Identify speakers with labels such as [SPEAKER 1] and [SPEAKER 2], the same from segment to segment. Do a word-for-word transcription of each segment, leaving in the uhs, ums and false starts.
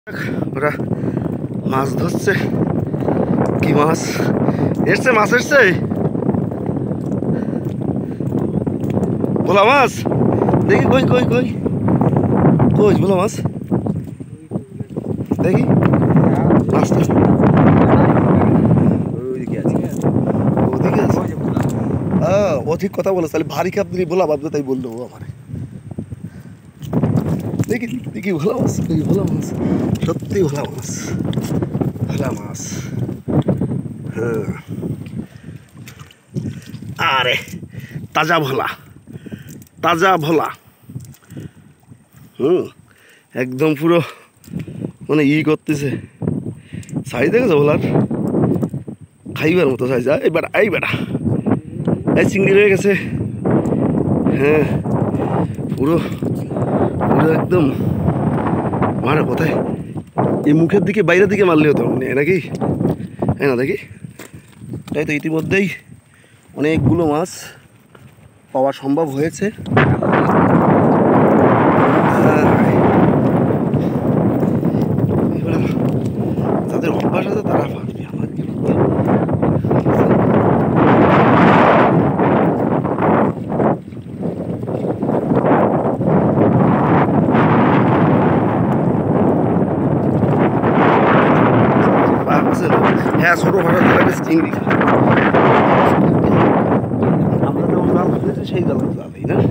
[SPEAKER 1] ওরা মাছ ধরছে। কি মাছ এসছে? মাছ এসছে, ভোলা মাছ। দেখি কই কই কই কই ভোলা মাছ, দেখি মাছটা ওদিকে আছে। হ্যাঁ ও ঠিক কথা বলে, তাহলে ভারী খাপ দিলি ভোলা বাঁধবে, তাই বললো ও আমার। দেখি দেখি ভোলা মাছ, দেখি ভোলা মাছ, সত্যি ভোলা মাছ, ভোলা মাছ। হ্যাঁ আরে তাজা ভোলা, তাজা ভোলা। হুম একদম পুরো মানে ই করতেছে, সাইজ দেখেছো ভোলার? খাইবার মতো সাইজ। এই বেটা এই বেটা এই চিংড়ি রয়ে গেছে। হ্যাঁ পুরো পুরো একদম মারা কোথায়, এই মুখের দিকে বাইরের দিকে মারলে হতো মানে নাকি? হ্যাঁ না দেখি, তাই তো ইতিমধ্যেই অনেকগুলো মাছ পাওয়া সম্ভব হয়েছে। যাদের অভ্যাস আছে তারা পারবে, আমার কি হ্যাঁ ছোটো ভাষা চিংড়ি আমরা যেমন জাল ধরেছি সেই জাল জালই না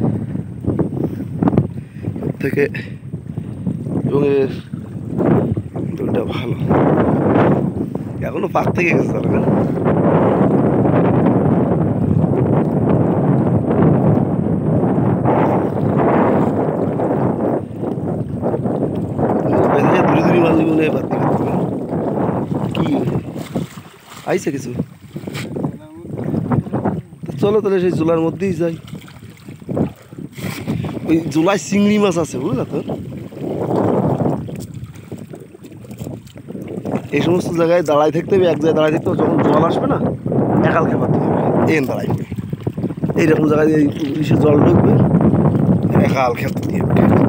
[SPEAKER 1] থেকে, এবং ওইটা ভালো এখনো পাক থেকে গেছে তারা না। দূরে দূরে মারলি মনে হয় পাক থেকে কি আইসে কিছু। চলো তাহলে সেই জোলার মধ্যেই যাই। ওই জোলায় চিংড়ি মাছ আছে বুঝলা তো। এই সমস্ত জায়গায় দাঁড়াই থাকতে হবে, এক জায়গায় দাঁড়াই থাকতে হবে, যখন জল আসবে না একাল খেপাতে হবে, এন দাঁড়াইবে এইরকম জায়গায় ইসে জল ঢুকবে, একাল খেপতে দিয়ে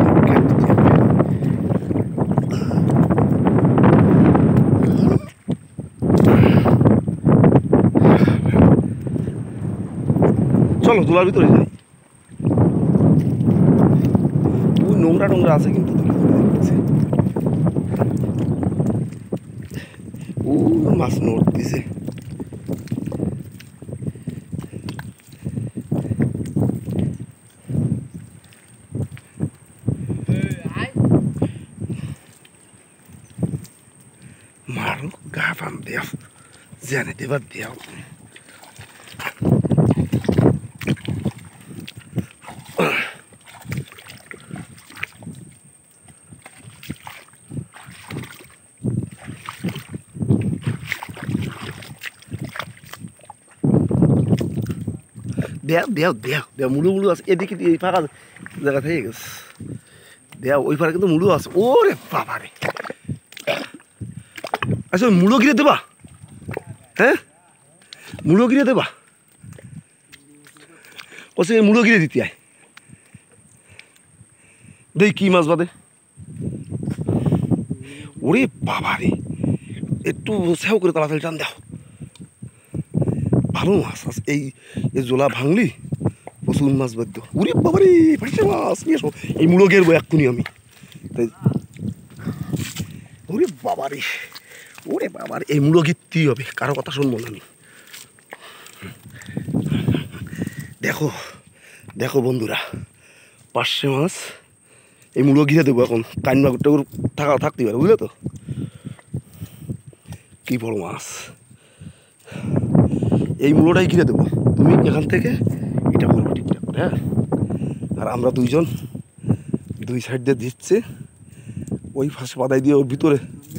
[SPEAKER 1] চলো জোলার ভিতরে যাই। ওই নোংরা নোংরা আছে কিন্তু ও মাছ নড়তেছে। মারো গা পাম দেও, জানে দেবার দেও। দেও দেও দেও দেও মুলু মুলু আছে এদিকে, এই ফাঁকা জায়গা থেকে গেছে। দেও ওই ফাঁকা কিন্তু মুলু আছে। ওরে বাবা রে, আচ্ছা ওই মুলো গিরে দেবা? হ্যাঁ মুলো গিরে দেবা? ও সে মুলো গিরে দিতে আয়, দেখ কি মাছ বাদে। ওরে বাবা রে, একটু সেও করে তাড়াতাড়ি টান দাও, ভালো মাছ আছে। এই জোলা ভাঙলি প্রচুর মাছ বাধ্য। ওরে বাবা রে পাশে মাছ নিয়ে এসো, এই মুলো গেরবো এক্ষুনি আমি। তাই ওরে বাবা রে, ওরে বাবা রে, এই মুলো গিরতেই হবে, কারো কথা শুনবো না আমি। দেখো দেখো বন্ধুরা, পার্শে মাছ এই মুলো ঘিরে দেবো এখন। কাইন মাগুর টাগুর থাকা থাকতে পারে বুঝলে তো, কি বড় মাছ। এই মুলোটাই ঘিরে দেবো, তুমি এখান থেকে এটা করবো ঠিকঠাক করে। হ্যাঁ আর আমরা দুইজন দুই সাইড দিয়ে দিচ্ছে, ওই ফাঁসে পাতায় দিয়ে ওর ভিতরে।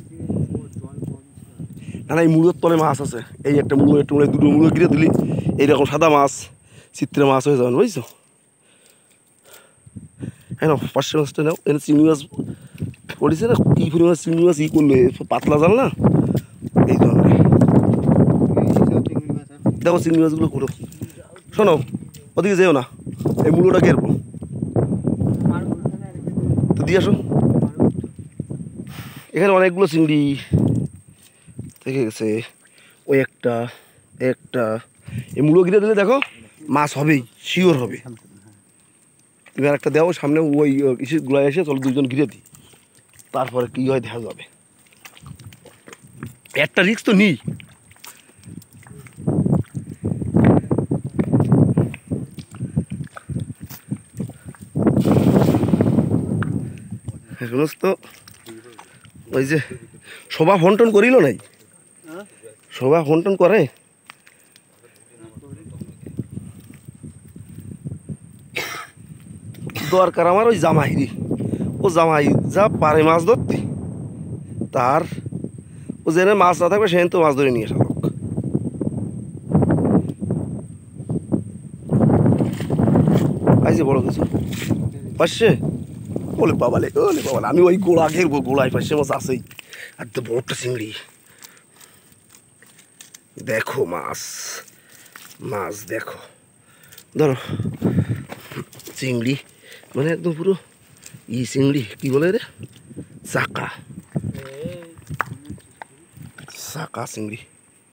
[SPEAKER 1] না না এই মুলোর তলে মাছ আছে, এই একটা মুলো একটা মুলো দুটো মুলো ঘিরে দিলি এইরকম সাদা মাছ চিত্রে মাছ হয়ে যাবেন বুঝছো। হ্যাঁ না পাঁচশো মাছটা নাও, এনে চিংড়ি মাছ পড়েছে না, কী পরিমাণ চিংড়ি মাছ ই করলে পাতলা জাল না এই ধরনের। দেখো চিংড়ি মাছগুলো করো। শোনো ওদিকে যেও না, এই মুলোটা ঘেরবো তো দিয়ে আসো। এখানে অনেকগুলো চিংড়ি থেকে গেছে। ওই একটা একটা এই মুড়ো গিরে দিলে দেখো মাছ হবেই, শিওর হবে। তুমি আর একটা দেও সামনে, ওই ইসে গুলাই এসে চলো দুজন ঘিরে দিই, তারপরে কি হয় দেখা যাবে। একটা রিস্ক তো নিই। সমস্ত ওই যে শোভা ফন্টন করিল নাই, শোভা ফন্টন করে দরকার আমার ওই জামাইরি। ও জামাই যা পারে মাছ ধরতে, তার ও জেনে মাছ না থাকবে সেদিন তো মাছ ধরে নিয়ে আসা লোক। আইছে বড় কিছু পাশে, ওলে বাবালে ওলে বাবালে, আমি ওই গোড়া ঘেরবো, গোড়ায় পাশে মাছ আছেই। আর তো বড়টা চিংড়ি, দেখো মাছ, মাছ দেখো, ধরো চিংড়ি, মানে একদম পুরো ই চিংড়ি, কি বলে রে, চাকা চাকা চিংড়ি।